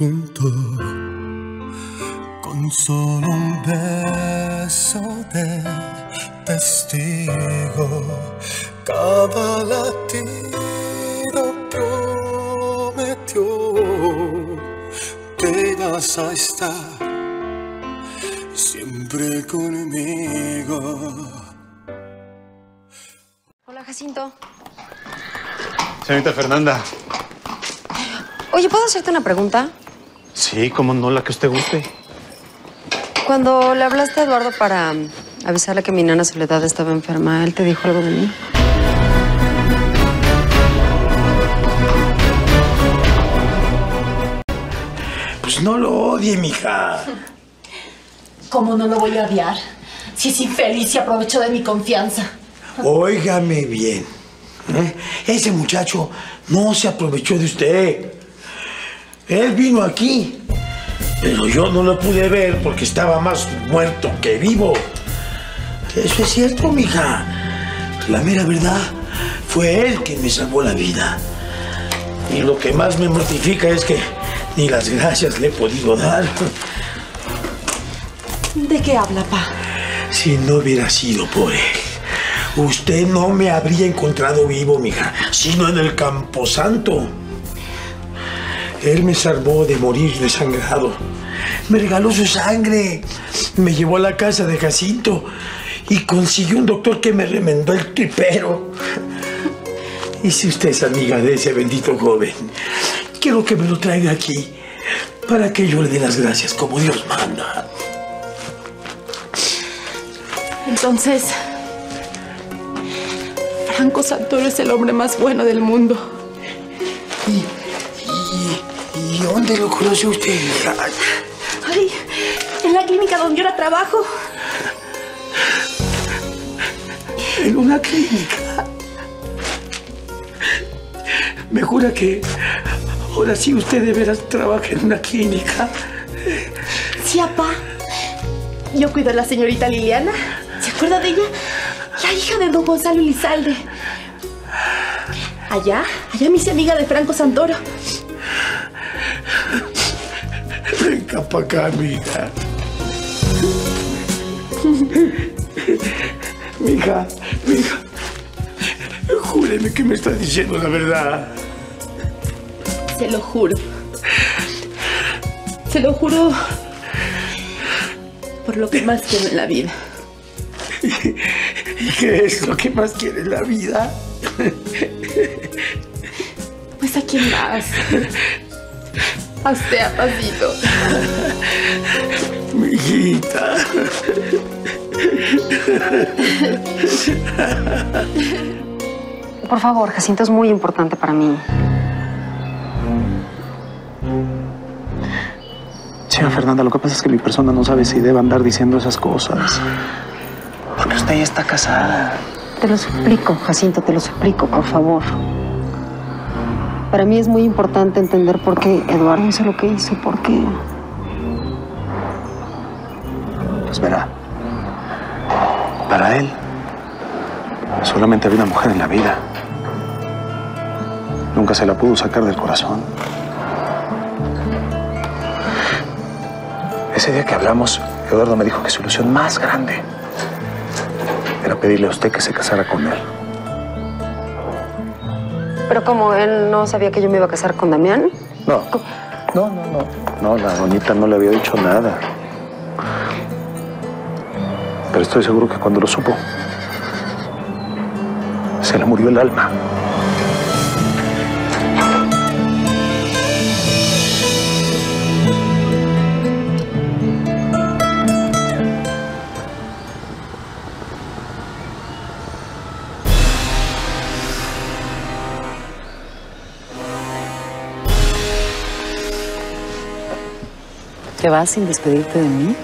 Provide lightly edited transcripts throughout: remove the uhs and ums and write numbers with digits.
juntos con solo un beso de testigo. Cada latido prometió que vas a estar siempre conmigo. Hola, Jacinto. Señorita Fernanda. Oye, ¿puedo hacerte una pregunta? Sí, cómo no, la que usted guste. Cuando le hablaste a Eduardo para avisarle que mi nana Soledad estaba enferma, ¿él te dijo algo de mí? Pues no lo odie, mija. ¿Cómo no lo voy a odiar? Si es infeliz y aprovechó de mi confianza. Óigame bien. Ese muchacho no se aprovechó de usted. Él vino aquí, pero yo no lo pude ver porque estaba más muerto que vivo. Eso es cierto, mija. La mera verdad, fue él quien me salvó la vida. Y lo que más me mortifica es que ni las gracias le he podido dar. ¿De qué habla, pa? Si no hubiera sido por él, usted no me habría encontrado vivo, mija, sino en el Camposanto. Él me salvó de morir desangrado. Me regaló su sangre. Me llevó a la casa de Jacinto y consiguió un doctor que me remendó el tripero. Y si usted es amiga de ese bendito joven, quiero que me lo traiga aquí para que yo le dé las gracias como Dios manda. Entonces, Franco Santoro es el hombre más bueno del mundo. ¿Y dónde lo conoce usted? Ay, en la clínica donde yo ahora trabajo. ¿En una clínica? Me jura que ahora sí usted de veras trabaja en una clínica. Sí, apá. Yo cuido a la señorita Liliana. ¿Se acuerda de ella? La hija de don Gonzalo Elizalde. Allá me hice amiga de Franco Santoro. Venga pa' acá, mija. Mija, júreme que me está diciendo la verdad. Se lo juro. Se lo juro por lo que más quiero en la vida. ¿Y qué es lo que más quiere en la vida? Pues a quién más. A usted, apacito. Mi hijita. Por favor, Jacinto, es muy importante para mí. Señora Fernanda, lo que pasa es que mi persona no sabe si debe andar diciendo esas cosas. Porque usted ya está casada. Te lo suplico, Jacinto, te lo suplico, por favor. Para mí es muy importante entender por qué Eduardo hizo lo que hizo, por qué. Pues verá, para él solamente había una mujer en la vida. Nunca se la pudo sacar del corazón. Ese día que hablamos, Eduardo me dijo que su ilusión más grande era pedirle a usted que se casara con él. Pero como él no sabía que yo me iba a casar con Damián. No, la doñita no le había dicho nada. Pero estoy seguro que cuando lo supo, se le murió el alma. ¿Te vas sin despedirte de mí?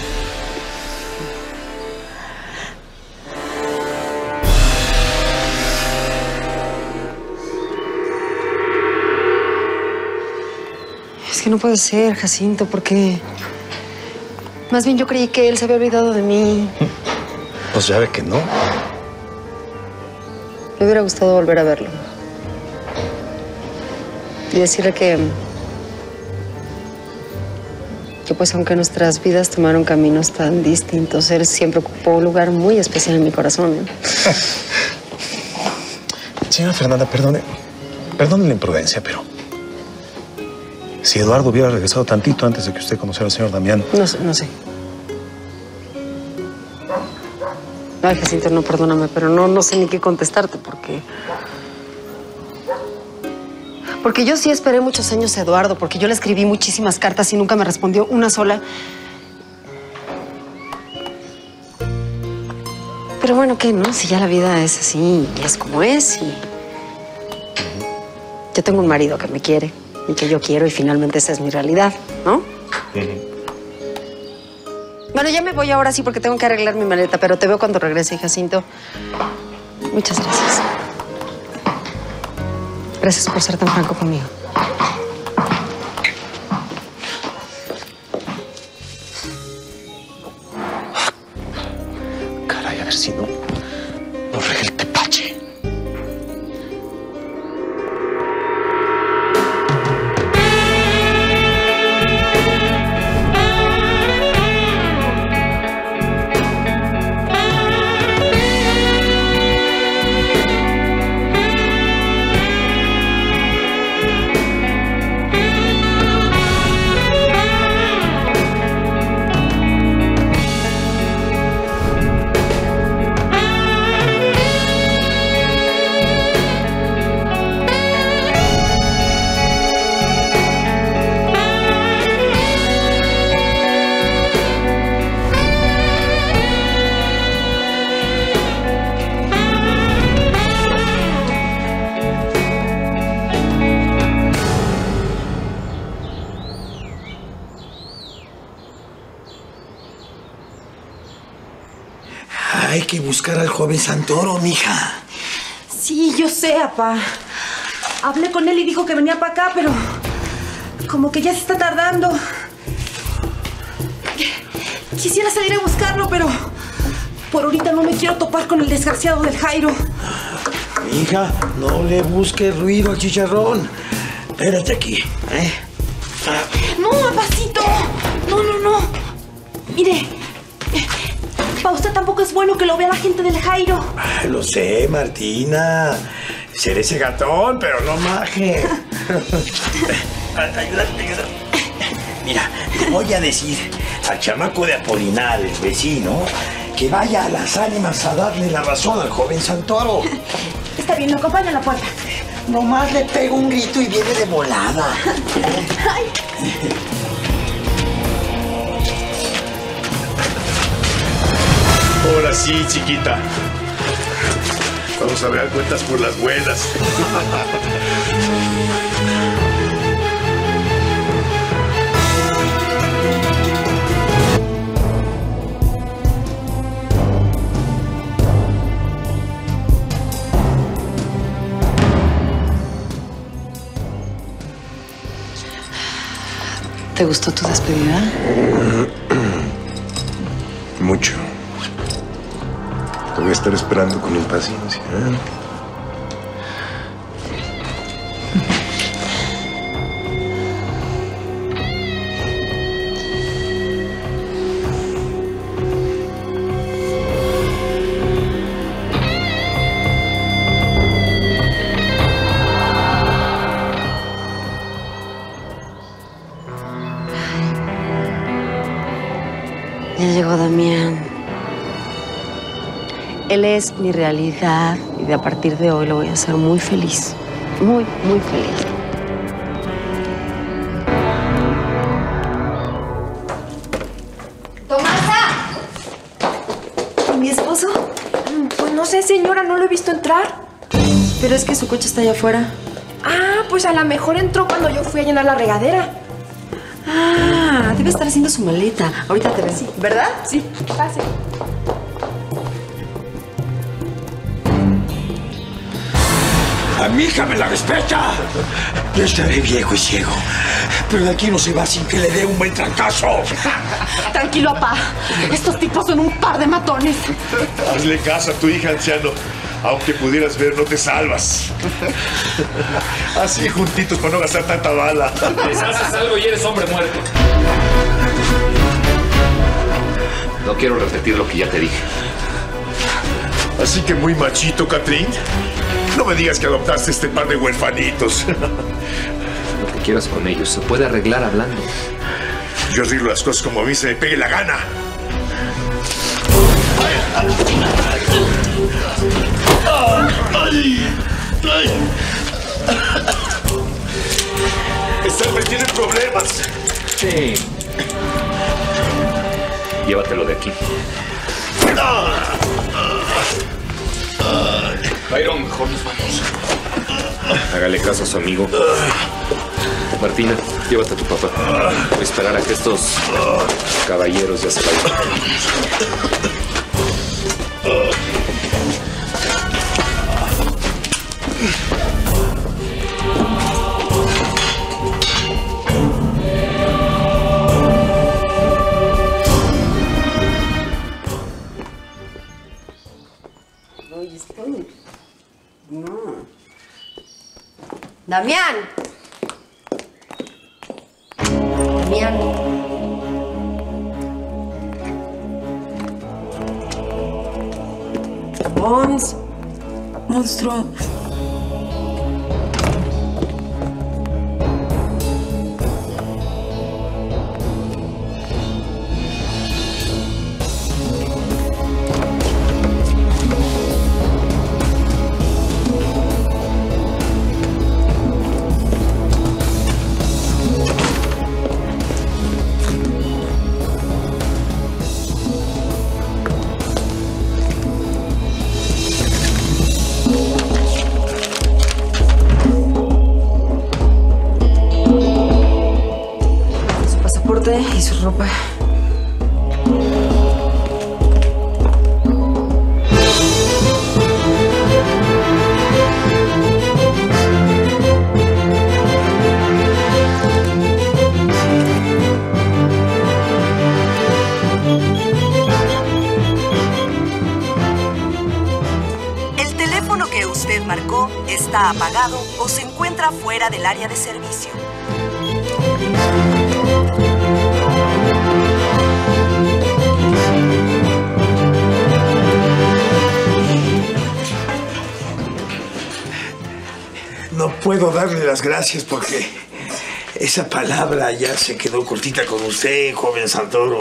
Es que no puede ser, Jacinto, porque... Más bien yo creí que él se había olvidado de mí. Pues ya ve que no. Me hubiera gustado volver a verlo. Y decirle que pues aunque nuestras vidas tomaron caminos tan distintos, él siempre ocupó un lugar muy especial en mi corazón, ¿eh? Señora Fernanda, perdone la imprudencia, pero si Eduardo hubiera regresado tantito antes de que usted conociera al señor Damián... No sé. Ay, Jacinto, no, perdóname, pero no sé ni qué contestarte porque yo sí esperé muchos años a Eduardo, porque yo le escribí muchísimas cartas y nunca me respondió una sola. Pero bueno, ¿qué, no? Si ya la vida es así y es como es y... Yo tengo un marido que me quiere y que yo quiero y finalmente esa es mi realidad, ¿no? Bueno, ya me voy ahora sí porque tengo que arreglar mi maleta, pero te veo cuando regrese, Jacinto. Muchas gracias. Gracias por ser tan franco conmigo. Caray, a ver si no regué el tepache. Hay que buscar al joven Santoro, mija. Sí, yo sé, papá. Hablé con él y dijo que venía para acá, pero como que ya se está tardando. Quisiera salir a buscarlo, pero por ahorita no me quiero topar con el desgraciado del Jairo. Hija, no le busques ruido al chicharrón. Espérate aquí, ¿eh? No, papacito. No. Mire, para usted tampoco es bueno que lo vea la gente del Jairo. Lo sé, Martina. Seré ese gatón, pero no maje. Ayuda. Mira, le voy a decir al chamaco de Apolinar, el vecino, que vaya a las ánimas a darle la razón al joven Santoro. Está bien, lo acompaña a la puerta. Nomás le pego un grito y viene de volada. Ay. Ahora sí, chiquita. Vamos a ver cuentas por las buenas. ¿Te gustó tu despedida? Mucho. Te voy a estar esperando con impaciencia, ¿eh? Ya llegó Damián. Él es mi realidad y de a partir de hoy lo voy a hacer muy feliz. Muy, muy feliz. ¡Tomasa! ¿Y mi esposo? Pues no sé, señora, no lo he visto entrar. Pero es que su coche está allá afuera. Ah, pues a lo mejor entró cuando yo fui a llenar la regadera. Ah, debe estar haciendo su maleta. Ahorita te ves, ¿verdad? Sí, pase. A mi hija me la respeta. Yo estaré viejo y ciego, pero de aquí no se va sin que le dé un buen trancazo. Tranquilo, papá. Estos tipos son un par de matones. Hazle caso a tu hija, anciano. Aunque pudieras ver, no te salvas. Así juntitos para no gastar tanta bala. Les haces algo y eres hombre muerto. No quiero repetir lo que ya te dije. Así que muy machito, Catrín. No me digas que adoptaste este par de huerfanitos. Lo que quieras con ellos se puede arreglar hablando. Yo arreglo las cosas como a mí se me pegue la gana. Este hombre tiene problemas. Sí. Llévatelo de aquí. Byron, mejor nos vamos. Hágale caso a su amigo. Martina, llévate a tu papá. Voy a esperar a que estos caballeros ya se vayan. ¡Damián! ¡Damián! ¡Mons! ¡Monstruo! Y su ropa. El teléfono que usted marcó está apagado o se encuentra fuera del área de servicio. No puedo darle las gracias porque esa palabra ya se quedó cortita con usted, joven Santoro.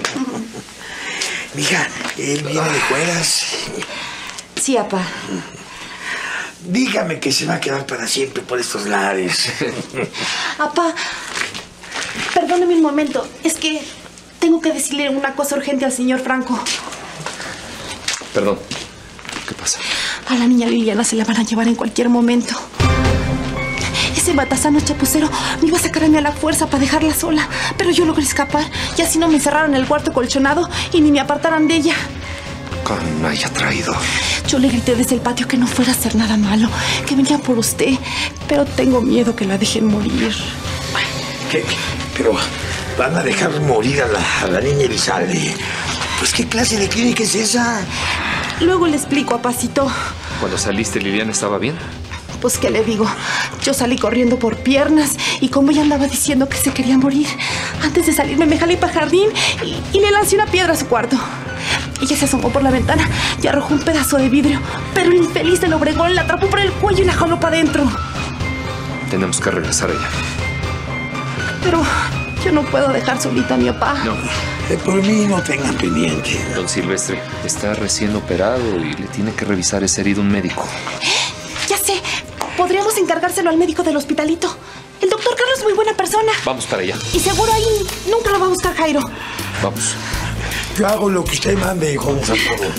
Mija, él viene de Juegas. Sí, apá. Dígame que se va a quedar para siempre por estos lares. Apá, perdóneme un momento. Es que tengo que decirle una cosa urgente al señor Franco. Perdón. ¿Qué pasa? A la niña Liliana se la van a llevar en cualquier momento. Ese batasano chapucero me iba a sacar a mí a la fuerza para dejarla sola, pero yo logré escapar y así no me encerraron en el cuarto colchonado y ni me apartaran de ella. Canalla traído. Yo le grité desde el patio que no fuera a hacer nada malo, que venía por usted, pero tengo miedo que la dejen morir. ¿Qué? Pero van a dejar morir a la niña Elizalde. Pues, ¿qué clase de clínica es esa? Luego le explico, apacito. Cuando saliste, ¿Liliana estaba bien? Pues, ¿qué le digo? Yo salí corriendo por piernas y como ella andaba diciendo que se quería morir, antes de salirme me jalé para el jardín y le lancé una piedra a su cuarto. Ella se asomó por la ventana y arrojó un pedazo de vidrio, pero el infeliz del Obregón la atrapó por el cuello y la jaló para adentro. Tenemos que regresar allá. Pero yo no puedo dejar solita a mi papá. No. Por mí no tengan pendiente. Don Silvestre está recién operado y le tiene que revisar esa herida un médico. Ya sé. Podríamos encargárselo al médico del hospitalito. El doctor Carlos es muy buena persona. Vamos para allá. Y seguro ahí nunca lo va a buscar Jairo. Vamos. Yo hago lo que usted mande, joven Santoro.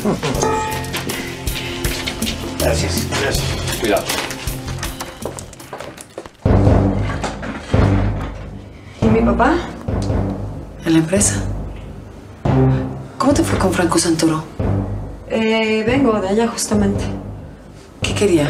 Gracias, gracias. Cuidado. ¿Y mi papá? ¿En la empresa? ¿Cómo te fue con Franco Santoro? Vengo de allá justamente. ¿Qué quería?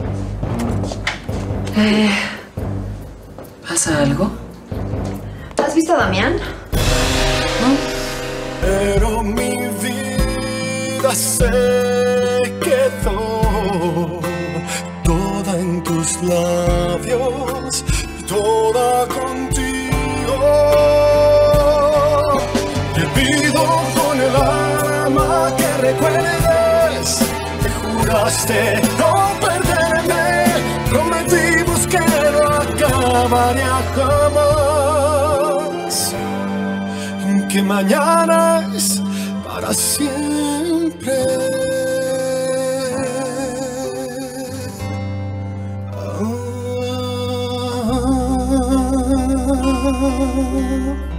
¿Pasa algo? ¿Has visto a Damián? ¿No? Pero mi vida se quedó toda en tus labios, toda contigo. Te pido con el alma recuerdes, te juraste no perderme, prometimos que no acabaría jamás, que mañana es para siempre. Oh.